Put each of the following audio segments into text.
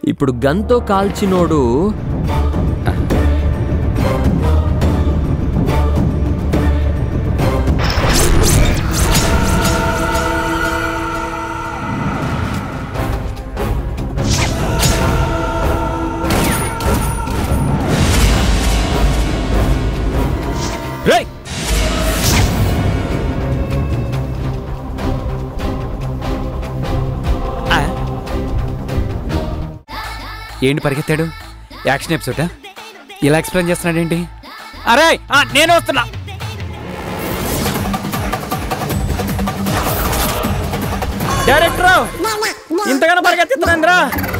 ఇప్పుడు గన్తో కాల్చినోడు ఏంటి పరిగెత్తాడు? యాక్షన్ ఎపిసోడా? ఇలా ఎక్స్ప్లెయిన్ చేస్తున్నాడేంటి? అరే నేను వస్తున్నా. డైరెక్టర్ ఇంతగానో పరిగెత్తుతున్నాంద్రా.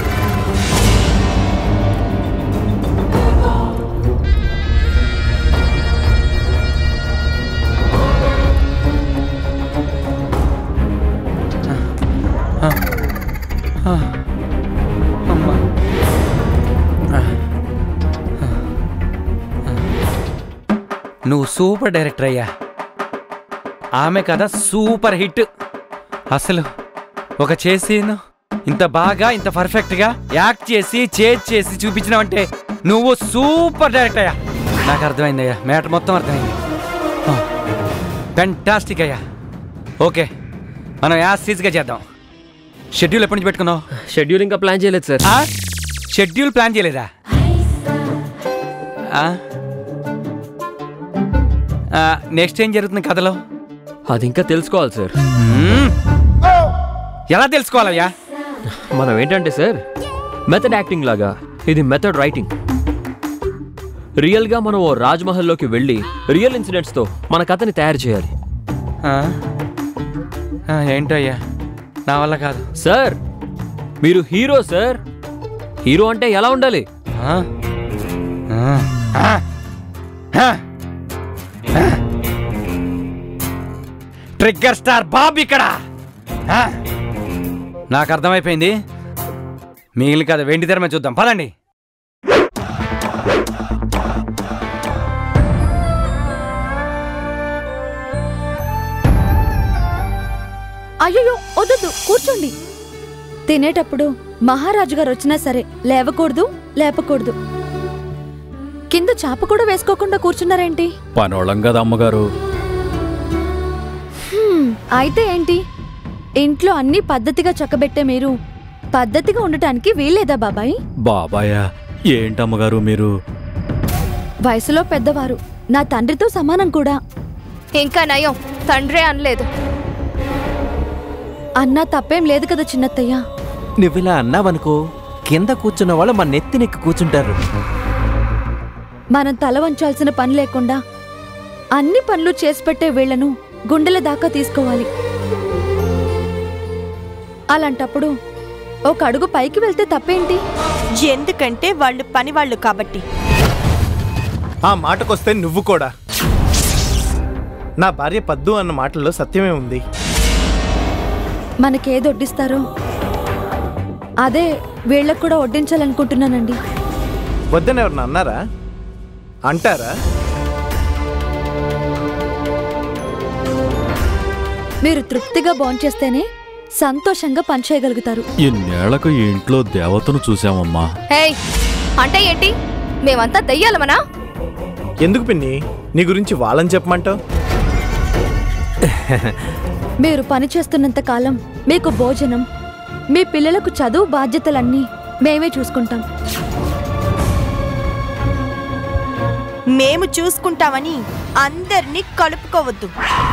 నువ్వు సూపర్ డైరెక్టర్ అయ్యా. ఆమె కథ సూపర్ హిట్. అసలు ఒక చేసీను ఇంత బాగా ఇంత పర్ఫెక్ట్గా యాక్ట్ చేసి చేసి చూపించినావంటే నువ్వు సూపర్ డైరెక్టర్ అయ్యా. నాకు అర్థమైందయ్యా, మ్యాటర్ మొత్తం అర్థమైంది. ఫెంటాస్టిక్ అయ్యా. ఓకే, మనం యాస్గా చేద్దాం. షెడ్యూల్ ఎప్పటి నుంచి పెట్టుకున్నావు? షెడ్యూల్ ఇంకా ప్లాన్ చేయలేదు సార్. షెడ్యూల్ ప్లాన్ చేయలేదా? నెక్స్ట్ ఏం జరుగుతుంది కథలో? అది ఇంకా తెలుసుకోవాలి సార్. ఎలా తెలుసుకోవాలయ్యా? మనం ఏంటంటే సార్, మెథడ్ యాక్టింగ్ లాగా ఇది మెథడ్ రైటింగ్. రియల్గా మనం ఓ రాజ్మహల్లోకి వెళ్ళి రియల్ ఇన్సిడెంట్స్తో మన కథని తయారు చేయాలి. ఏంటయ్యా, నా వల్ల కాదు సార్. మీరు హీరో సార్. హీరో అంటే ఎలా ఉండాలి? ట్రిగ్గర్ స్టార్ బాబు ఇక్కడ. నాకు అర్థమైపోయింది. మిగిలిన కథ వెండి తెరమే చూద్దాం, పదండి. అయ్యో వద్దు, కూర్చోండి. తినేటప్పుడు మహారాజు గారు వచ్చినా సరే లేవకూడదు, లేపకూడదు. కింద చాప కూడా వేసుకోకుండా కూర్చున్నారేంటి? పనోళం కదా అమ్మగారు. అయితే ఏంటి? ఇంట్లో అన్ని పద్ధతిగా చక్కబెట్టే మీరు పద్ధతిగా ఉండటానికి వీల్లేదా బాబాయ్? బాబాయా ఏంటమ్మగారు మీరు? వయసులో పెద్దవారు, నా తండ్రితో సమానం కూడా. ఇంకా నయం తండ్రే అనలేదు. అన్నా తప్పేం లేదు కదా చిన్నత్తయ్య. నువ్విలా అన్నావనుకో, కింద కూర్చున్న వాళ్ళు మన నెత్తినెక్కి కూర్చుంటారు. మనం తల వంచాల్సిన పని లేకుండా అన్ని పనులు చేసి పెట్టే వీళ్లను గుండెల దాకా తీసుకోవాలి. అలాంటప్పుడు ఒక అడుగు పైకి వెళ్తే తప్పేంటి? ఎందుకంటే వాళ్ళు పని వాళ్ళు కాబట్టి. ఆ మాటకొస్తే నువ్వు కూడా. నా భార్య పద్దు అన్న మాటల్లో సత్యమే ఉంది. మనకేది వడ్డిస్తారో అదే వీళ్ళకు కూడా వడ్డించాలనుకుంటున్నానండి. వద్దని ఎవరన్నా అన్నారా? అంటారా? మీరు తృప్తిగా భోంచేస్తేనే సంతోషంగా పనిచేయగలుగుతారు. ఇన్నేళ్లకు ఈ ఇంట్లో దేవతను చూసామమ్మా. అంటే ఏంటి? మేమంతా దెయ్యాలమనా? ఎందుకు పిన్ని, నీ గురించి వాళ్ళని చెప్పమంటావు? మీరు పని చేస్తున్నంత కాలం మీకు భోజనం, మీ పిల్లలకు చదువు బాధ్యతలన్నీ మేమే చూసుకుంటాం. మేము చూసుకుంటామని అందరినీ కలుపుకోవద్దు.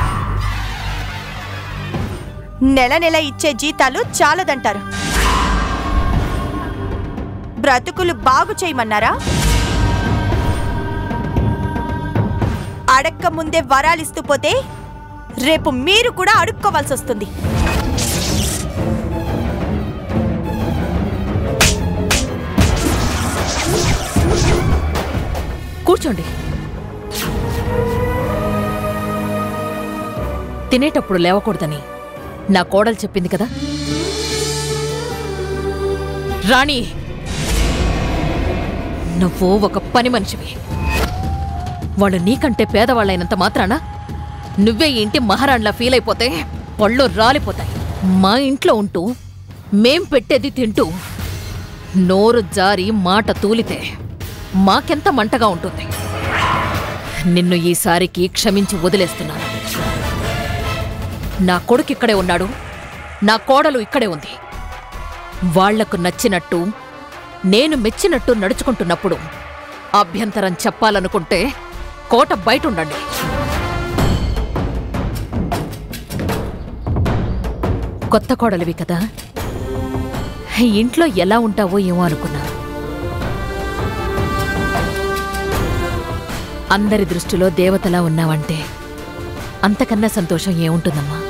నెల నెల ఇచ్చే జీతాలు చాలదంటారు. బ్రతుకులు బాగు చేయమన్నారా? అడక్క ముందే వరాలిస్తూ పోతే రేపు మీరు కూడా అడుక్కోవాల్సి వస్తుంది. కూర్చోండి. తినేటప్పుడు లేవకూడదని నా కోడలు చెప్పింది కదా. రాణి, నువ్వు ఒక పని మనిషివి. వాళ్ళు నీకంటే పేదవాళ్ళైనంత మాత్రాన నువ్వే ఇంటి మహారాణిలా ఫీల్ అయిపోతే పళ్ళు రాలిపోతాయి. మా ఇంట్లో ఉంటూ మేం పెట్టేది తింటూ నోరు జారి మాట తూలితే మాకెంత మంటగా ఉంటుంది. నిన్ను ఈసారికి క్షమించి వదిలేస్తున్నాను. నా కొడుకు ఇక్కడే ఉన్నాడు, నా కోడలు ఇక్కడే ఉంది. వాళ్లకు నచ్చినట్టు నేను మెచ్చినట్టు నడుచుకుంటున్నప్పుడు అభ్యంతరం చెప్పాలనుకుంటే కోట బయటుండండి. కొత్త కోడలివి కదా, ఇంట్లో ఎలా ఉంటావో ఏమో అనుకున్నా. అందరి దృష్టిలో దేవతలా ఉన్నావంటే అంతకన్నా సంతోషం ఏముంటుందమ్మా?